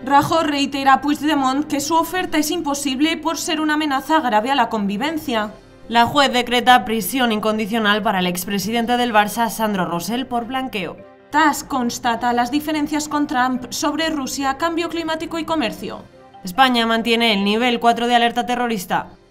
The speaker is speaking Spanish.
Rajoy reitera a Puigdemont que su oferta es imposible por ser una amenaza grave a la convivencia. La juez decreta prisión incondicional para el expresidente del Barça, Sandro Rosell, por blanqueo. TASS constata las diferencias con Trump sobre Rusia, cambio climático y comercio. España mantiene el nivel 4 de alerta terrorista.